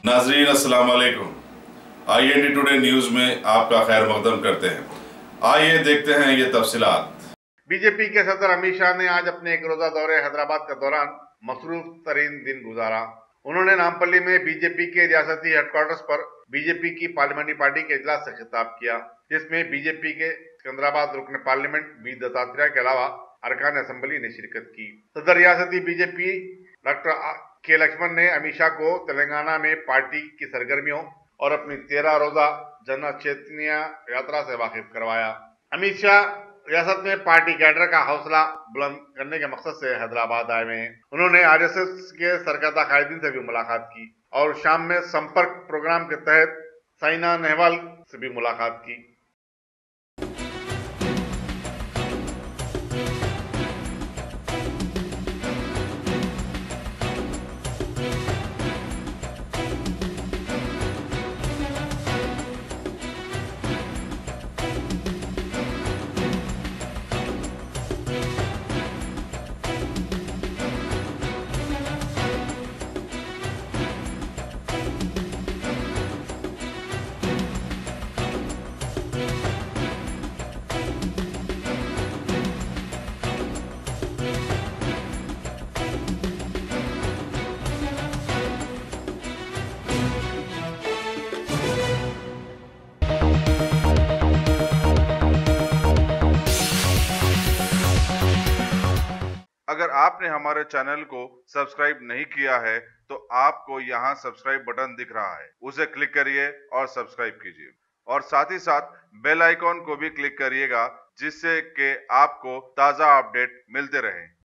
नाजरीन अस्सलाम वालेकुम। IND टुडे न्यूज में आपका खैर मकदम करते हैं। आइए देखते हैं ये तफसीलात। बीजेपी के सदर अमित शाह ने आज अपने एक रोजा दौरे हैदराबाद के दौरान मसरूफ तरीन दिन गुजारा। उन्होंने नामपल्ली में बीजेपी के रियासती हेडक्वार्टर्स पर बीजेपी की पार्लियामेंट्री पार्टी के इजलास से खिताब किया, जिसमें बीजेपी के सिकंदराबाद रुकन पार्लियामेंट बी दत्तात्रेय के अलावा अरकान असेंबली ने शिरकत की। सदर रियासती बीजेपी डॉक्टर के लक्ष्मण ने अमित शाह को तेलंगाना में पार्टी की सरगर्मियों और अपनी 13 रोजा जन चेतनिया यात्रा से वाकिफ करवाया। अमित शाह रियासत में पार्टी कैडर का हौसला बुलंद करने के मकसद से हैदराबाद आए हुए हैं। उन्होंने RSS के सरकर्दा कायदीन से भी मुलाकात की और शाम में संपर्क प्रोग्राम के तहत साइना नेहवाल से भी मुलाकात की। अगर आपने हमारे चैनल को सब्सक्राइब नहीं किया है तो आपको यहाँ सब्सक्राइब बटन दिख रहा है, उसे क्लिक करिए और सब्सक्राइब कीजिए और साथ ही साथ बेल आइकॉन को भी क्लिक करिएगा, जिससे कि आपको ताज़ा अपडेट मिलते रहें।